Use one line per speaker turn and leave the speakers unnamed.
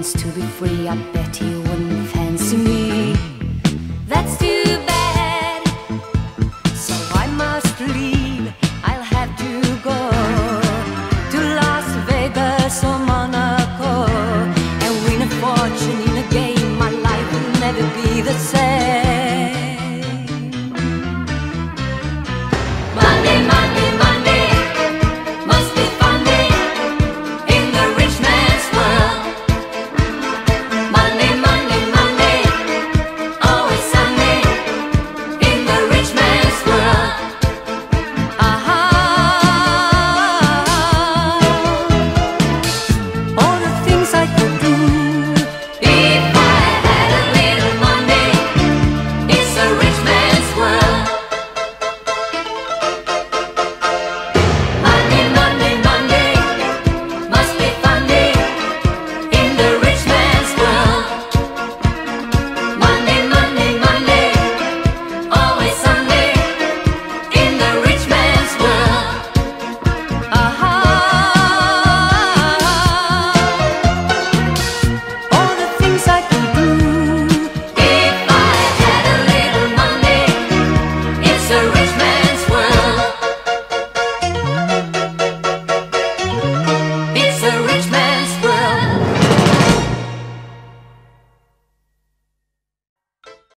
chance to be free, I bet he wouldn't fancy me. That's too bad, so I must leave. I'll have to go to Las Vegas or Monaco and win a fortune in a game. My life will never be the same.